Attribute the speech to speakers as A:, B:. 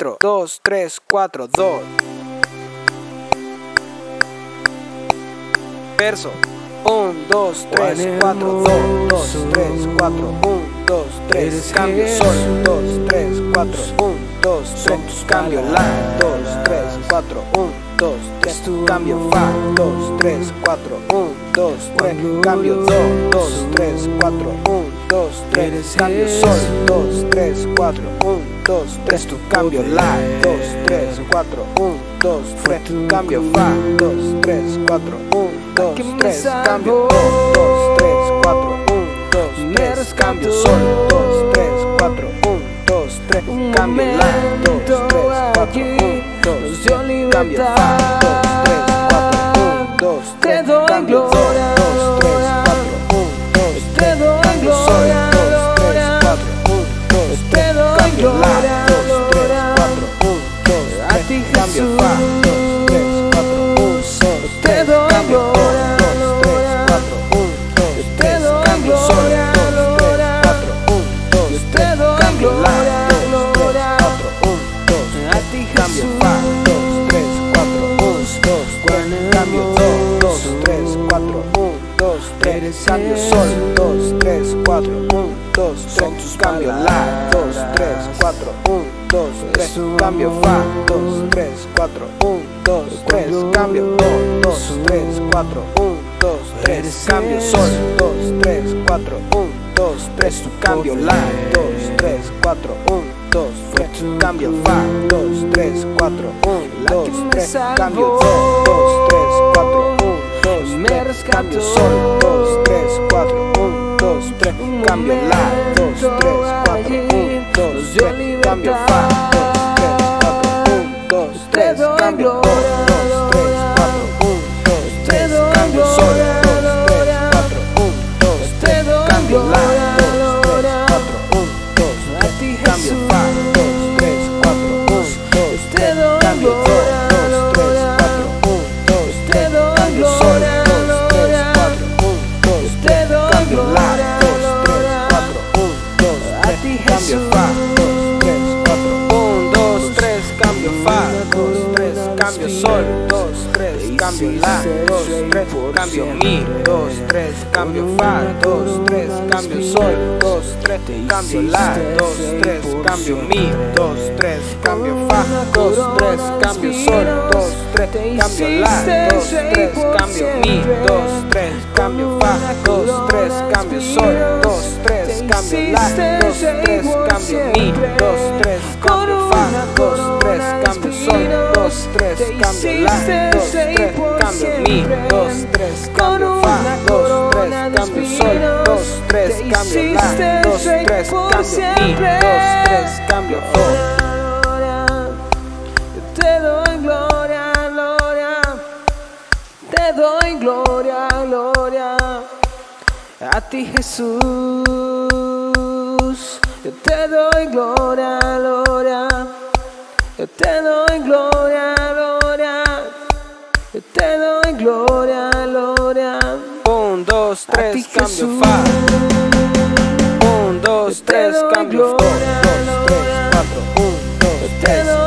A: Intro, 2, 3, 4, 2. Verso, 1, 2, 3, 4, 2, 2, 3, 4, 1, 2, 3, cambio sol, 2, 3, 4, 1, 2, 3, cambio la, 2, 3, 4, 1, 2, 3, cambio fa, 2, 3, 4, 1, 2, 3, cambio do, 2, 3, 4, 1, 2, 3, cambio sol, 2, 3, 4, 1, 2, 3, tu cambio la, 2, 3, 4, 1, 2, 3, cambio fa, 2, 3, 4, 1, 2, 3, cambio do, 2, 3, 4, 1, 2, 3, cambio sol, 2, 3, 4, 1, 2, 3, cambio la, 2, 3, 4, 1, 2, 3, cambio fa, 2, 3, 4, 1, 2, 3, cambio do, 2, 3, 4, 1, 2, 3, cambio sol, 2, 3, 4, 1, 2, 3, cambio la, 2, 3, 4, 1, 2, 3, cambio fa, 2, 3, 4, 1, 2, 3, cambio do, 2, 3, 4, 1, 2, 3, cambio sol, 2, 3, 4, 1, 2, 3, cambio la, 2, 3, 4, 1, 2, 3, cambio fa, 2, 3, 4, 1, 2, 3, cambio do, 2, 3, 4, 1, 2, 3, cambio sol, 2, 3, 4, 1, 2, 3, cambio la, 2, 3, 4, 1, 2, 3, cambio fa, 2, 3, 4, 1, 2, 3, cambio do, 2, 3, 4, 1, 2, 3, cambio sol, 2, 3, 4, 1, 2, 3, cambio la, 2, 3, 4, 1, 2, 3, cambio fa, 2, 3, 4, 1, 2, 3, cambio do, 2, 3, 4, 1, 2, 3, cambio sol, 2, 3, 4, 1, 2, 3, cambio la, 2, 3, 4, 1, 2, 3, cambio fa, 2, 3, 4, 1, 2, 3, cambio do, 2, 3, 4, 1, 2, 3, cambio sol, 2, 3, 4, 1, 2, 3, cambio la, 2, 3, 4, 1, 2, 3, cambio fa, 2, 3, 4, 1, 2, 3, cambio do, 2, 3, 4, 1, 2, 3, cambio sol, 2, 3, 4, 1, 2, 3, cambio la, 2, 3, 4, 1, 2, 3, cambio fa, 2, 3, 4, 1, 2, 3, cambio fa, 2, 3, cambio sol, 2, 3, cambio la, 2, 3, cambio mi, 2, 3, cambio fa, 2, 3, cambio sol, 2, 3, cambio la, 2, 3, cambio mi, 2, 3, cambio fa, 2, 3, cambio sol, 2, 3, cambio la, 2, 3, cambio mi, 2, 3, cambio fa, 2, 3, cambio sol, 2, 3, cambio la, 2, 3, cambio mi, 2, 3, cambio fa, 2, 3, cambio sol, 2, 3, cambio la, 2, 3, cambio mi, 2, 3, cambio fa, 2, 3, cambio sol, 2, 3, cambio la, 2, 3, cambio mi, 2, 3, cambio do.
B: Te doy gloria, gloria, te doy gloria, gloria, a ti Jesús. Yo te doy gloria, gloria, yo te doy gloria, gloria, yo te doy gloria, gloria.
A: 1, 2, 3, cambio fa. 1, 2, 3, cambio do. 2, 3, 4, 1, 2, 3.